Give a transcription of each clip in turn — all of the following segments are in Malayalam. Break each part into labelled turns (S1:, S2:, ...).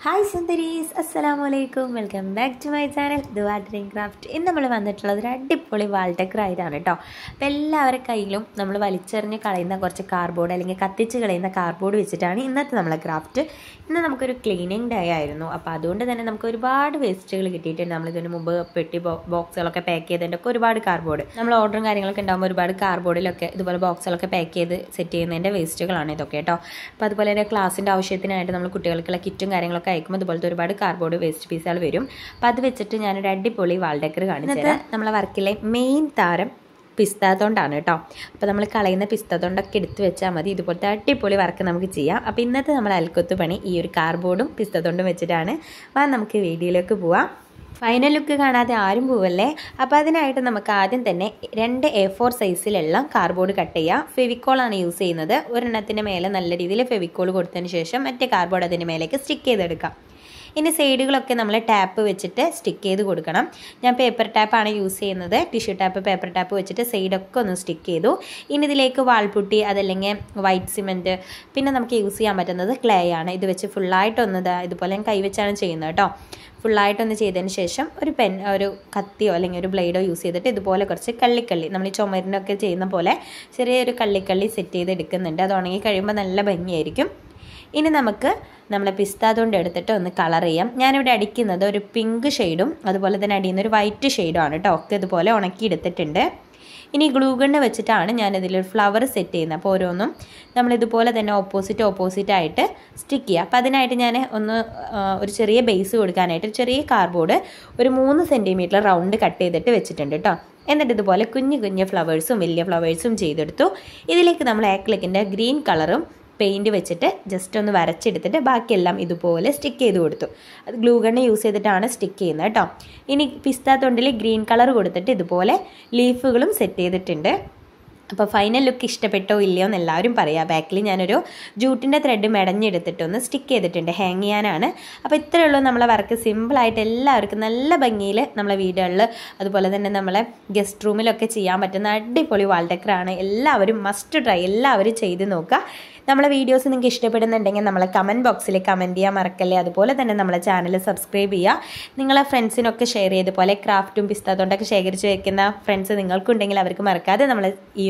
S1: ഹായ് സുന്ദരീസ്, അസ്സലാമു അലൈക്കും. Welcome back to my channel Dua dream craft. ഇന്ന് നമ്മൾ വന്നിട്ടുള്ളത് ഒരു അടിപൊളി വാൾ ഡെക്കർ ആയിട്ടാണ് കേട്ടോ. അപ്പോൾ എല്ലാവരുടെ കയ്യിലും നമ്മൾ വലിച്ചെറിഞ്ഞ് കളയുന്ന കുറച്ച് കാർഡ്ബോർഡ് അല്ലെങ്കിൽ കത്തിച്ച് കളയുന്ന കാർഡ്ബോർഡ് വെച്ചിട്ടാണ് ഇന്നത്തെ നമ്മളെ ക്രാഫ്റ്റ്. ഇന്ന് നമുക്കൊരു ക്ലീനിങ് ഡേ ആയിരുന്നു. അപ്പോൾ അതുകൊണ്ട് തന്നെ നമുക്ക് ഒരുപാട് വേസ്റ്റുകൾ കിട്ടിയിട്ടുണ്ട്. നമ്മളിതിന് മുമ്പ് പെട്ടി ബോക്സുകളൊക്കെ പാക്ക് ചെയ്തതിൻ്റെ ഒക്കെ ഒരുപാട് കാർഡ്ബോർഡ് നമ്മൾ ഓർഡറും കാര്യങ്ങളൊക്കെ ഉണ്ടാകുമ്പോൾ ഒരുപാട് കാർഡ്ബോർഡിലൊക്കെ ഇതുപോലെ ബോക്സുകളൊക്കെ പാക്ക് ചെയ്ത് സെറ്റ് ചെയ്യുന്നതിൻ്റെ വേസ്റ്റുകളാണ് ഇതൊക്കെ കേട്ടോ. അപ്പോൾ അതുപോലെ തന്നെ ക്ലാസ്സിൻ്റെ ആവശ്യത്തിനായിട്ട് നമ്മൾ കുട്ടികൾക്കുള്ള കിറ്റും കാര്യങ്ങളൊക്കെ അയക്കുമ്പോൾ അതുപോലത്തെ ഒരുപാട് കാർഡ്ബോർഡ് വേസ്റ്റ് പീസുകൾ വരും. അപ്പോൾ അത് വെച്ചിട്ട് ഞാനൊരു അടിപൊളി വാൾ ഡെക്കർ കാണിച്ചത്. നമ്മളെ വർക്കിലെ മെയിൻ താരം പിസ്താത്തോണ്ടാണ് കേട്ടോ. അപ്പോൾ നമ്മൾ കളയുന്ന പിസ്താത്തോണ്ടൊക്കെ എടുത്ത് വെച്ചാൽ മതി. ഇതുപോലത്തെ അടിപൊളി വർക്ക് നമുക്ക് ചെയ്യാം. അപ്പോൾ ഇന്നത്തെ നമ്മൾ അൽക്കൊത്ത് പണി ഈ ഒരു കാർഡ്ബോർഡും പിസ്താത്തോണ്ടും വെച്ചിട്ടാണ്. അപ്പോൾ നമുക്ക് വീഡിയോയിലേക്ക് പോവാം. ഫൈനൽ ലുക്ക് കാണാതെ ആരും പോവല്ലേ. അപ്പോൾ അതിനായിട്ട് നമുക്ക് ആദ്യം തന്നെ 2 A4 സൈസിലുള്ള കാർഡ്ബോർഡ് കട്ട് ചെയ്യുക. ഫെവിക്കോളാണ് യൂസ് ചെയ്യുന്നത്. ഒരെണ്ണത്തിൻ്റെ മേലെ നല്ല രീതിയിൽ ഫെവിക്കോൾ കൊടുത്തതിന് ശേഷം മറ്റേ കാർഡ്ബോർഡ് അതിൻ്റെ മേലേക്ക് സ്റ്റിക്ക് ചെയ്തെടുക്കാം. ഇനി സൈഡുകളൊക്കെ നമ്മൾ ടാപ്പ് വെച്ചിട്ട് സ്റ്റിക്ക് ചെയ്ത് കൊടുക്കണം. ഞാൻ പേപ്പർ ടാപ്പാണ് യൂസ് ചെയ്യുന്നത്. ടിഷ്യൂ ടാപ്പ്, പേപ്പർ ടാപ്പ് വെച്ചിട്ട് സൈഡൊക്കെ ഒന്ന് സ്റ്റിക്ക് ചെയ്തു. ഇനി ഇതിലേക്ക് വാൾപുട്ടി, അതല്ലെങ്കിൽ വൈറ്റ് സിമെൻറ്റ്, പിന്നെ നമുക്ക് യൂസ് ചെയ്യാൻ പറ്റുന്നത് ക്ലേ ആണ്. ഇത് വെച്ച് ഫുള്ളായിട്ടൊന്ന് ഇതുപോലെ ഞാൻ കൈവച്ചാണ് ചെയ്യുന്നത് കേട്ടോ. ഫുള്ളായിട്ടൊന്ന് ചെയ്തതിന് ശേഷം ഒരു കത്തിയോ അല്ലെങ്കിൽ ഒരു ബ്ലേഡോ യൂസ് ചെയ്തിട്ട് ഇതുപോലെ കുറച്ച് കള്ളിക്കള്ളി, നമ്മൾ ഈ ചുമരിനൊക്കെ ചെയ്യുന്ന പോലെ ചെറിയൊരു കള്ളിക്കള്ളി സെറ്റ് ചെയ്ത് എടുക്കുന്നുണ്ട്. അത് ഉണങ്ങി കഴിയുമ്പോൾ നല്ല ഭംഗിയായിരിക്കും. ഇനി നമുക്ക് നമ്മളെ പിസ്താത്തോണ്ട് എടുത്തിട്ട് ഒന്ന് കളർ ചെയ്യാം. ഞാനിവിടെ അടിക്കുന്നത് ഒരു പിങ്ക് ഷെയ്ഡും അതുപോലെ തന്നെ അടിയുന്ന ഒരു വൈറ്റ് ഷെയ്ഡും ആണ് കേട്ടോ. ഒക്കെ ഇതുപോലെ ഉണക്കി എടുത്തിട്ടുണ്ട്. ഇനി ഗ്ലൂ ഗണ്ണ് വെച്ചിട്ടാണ് ഞാനിതിലൊരു ഫ്ലവർ സെറ്റ് ചെയ്യുന്നത്. അപ്പോൾ ഓരോന്നും നമ്മളിതുപോലെ തന്നെ ഓപ്പോസിറ്റ് ആയിട്ട് സ്റ്റിക്ക് ചെയ്യുക. അപ്പോൾ അതിനായിട്ട് ഞാൻ ഒരു ചെറിയ ബേസ് കൊടുക്കാനായിട്ട് ചെറിയ കാർഡ്ബോർഡ് ഒരു 3 സെൻറ്റിമീറ്റർ റൗണ്ട് കട്ട് ചെയ്തിട്ട് വെച്ചിട്ടുണ്ട് കേട്ടോ. എന്നിട്ട് ഇതുപോലെ കുഞ്ഞു ഫ്ലവേഴ്സും വലിയ ഫ്ലവേഴ്സും ചെയ്തെടുത്തു. ഇതിലേക്ക് നമ്മൾ ആക്രിലിക്കിൻ്റെ ഗ്രീൻ കളറും പെയിൻറ്റ് വെച്ചിട്ട് ജസ്റ്റ് ഒന്ന് വരച്ചെടുത്തിട്ട് ബാക്കിയെല്ലാം ഇതുപോലെ സ്റ്റിക്ക് ചെയ്ത് കൊടുത്തു. അത് ഗ്ലൂ ഗണ്ണ് യൂസ് ചെയ്തിട്ടാണ് സ്റ്റിക്ക് ചെയ്യുന്നത് കേട്ടോ. ഇനി പിസ്താത്തൊണ്ടിൽ ഗ്രീൻ കളർ കൊടുത്തിട്ട് ഇതുപോലെ ലീഫുകളും സെറ്റ് ചെയ്തിട്ടുണ്ട്. അപ്പോൾ ഫൈനൽ ലുക്ക് ഇഷ്ടപ്പെട്ടോ ഇല്ലയോ എന്ന് എല്ലാവരും പറയാം. ബാക്കിൽ ഞാനൊരു ജൂട്ടിൻ്റെ ത്രെഡ് മെടഞ്ഞെടുത്തിട്ടൊന്ന് സ്റ്റിക്ക് ചെയ്തിട്ടുണ്ട്, ഹാങ് ചെയ്യാനാണ്. അപ്പോൾ ഇത്രയേ ഉള്ളൂ നമ്മളെ വർക്ക്. സിമ്പിളായിട്ട് എല്ലാവർക്കും നല്ല ഭംഗിയിൽ നമ്മളെ വീടുകളിൽ അതുപോലെ തന്നെ നമ്മളെ ഗസ്റ്റ് റൂമിലൊക്കെ ചെയ്യാൻ പറ്റുന്ന അടിപൊളി വാൾ ഡെക്കറാണ്. എല്ലാവരും മസ്റ്റ് ട്രൈ, എല്ലാവരും ചെയ്ത് നോക്കുക. നമ്മളെ വീഡിയോസ് നിങ്ങൾക്ക് ഇഷ്ടപ്പെടുന്നുണ്ടെങ്കിൽ നമ്മളെ കമൻറ്റ് ബോക്സിൽ കമൻറ്റ് ചെയ്യാൻ മറക്കല്ലേ. അതുപോലെ തന്നെ നമ്മളെ ചാനൽ സബ്സ്ക്രൈബ് ചെയ്യുക. നിങ്ങളെ ഫ്രണ്ട്സിനൊക്കെ ഷെയർ ചെയ്തപോലെ ക്രാഫ്റ്റും പിസ്താത്തോണ്ടൊക്കെ ശേഖരിച്ച് വയ്ക്കുന്ന ഫ്രണ്ട്സ് നിങ്ങൾക്കുണ്ടെങ്കിൽ അവർക്ക് മറക്കാതെ നമ്മൾ ഈ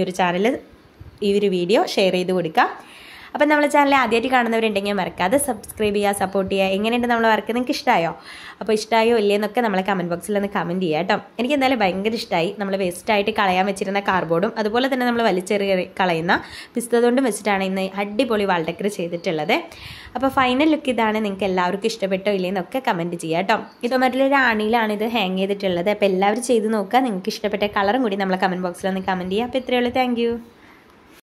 S1: ഒരു വീഡിയോ ഷെയർ ചെയ്ത് കൊടുക്കുക. അപ്പം നമ്മളെ ചാനൽ ആദ്യമായിട്ട് കാണുന്നവരുണ്ടെങ്കിൽ മറക്കാതെ സബ്സ്ക്രൈബ് ചെയ്യുക, സപ്പോർട്ട് ചെയ്യുക. എങ്ങനെയുണ്ട് നമ്മളെ വർക്ക്? നിങ്ങൾക്ക് ഇഷ്ടമായോ? അപ്പോൾ ഇഷ്ടമായോ ഇല്ലയെന്നൊക്കെ നമ്മളെ കമൻറ്റ് ബോക്സിൽ ഒന്ന് കമൻറ്റ് ചെയ്യുക കേട്ടോ. എനിക്ക് എന്തായാലും ഭയങ്കര ഇഷ്ടമായി. നമ്മൾ വേസ്റ്റായിട്ട് കളയാൻ വെച്ചിരുന്ന കാർഡ്ബോർഡും അതുപോലെ തന്നെ നമ്മൾ വലിച്ചെറിയ കളയുന്ന പിസ്താത്തോണ്ടും വെച്ചിട്ടാണ് ഇന്ന് അടിപൊളി വാൾ ഡെക്കർ ചെയ്തിട്ടുള്ളത്. അപ്പോൾ ഫൈനൽ ലുക്ക് ഇതാണ്. നിങ്ങൾക്ക് എല്ലാവർക്കും ഇഷ്ടപ്പെട്ടോ ഇല്ലയെന്നൊക്കെ കമൻറ്റ് ചെയ്യുക കേട്ടോ. ഇതുമായിട്ടുള്ളൊരു ആണിയിലാണ് ഇത് ഹാങ് ചെയ്തിട്ടുള്ളത്. അപ്പോൾ എല്ലാവരും ചെയ്ത് നോക്കുക. നിങ്ങൾക്ക് ഇഷ്ടപ്പെട്ട കളറും കൂടി നമ്മളെ കമൻറ്റ് ബോക്സിൽ ഒന്ന് കമൻറ്റ് ചെയ്യുക. അപ്പോൾ ഇത്രയേ ഉള്ളൂ. Thank U.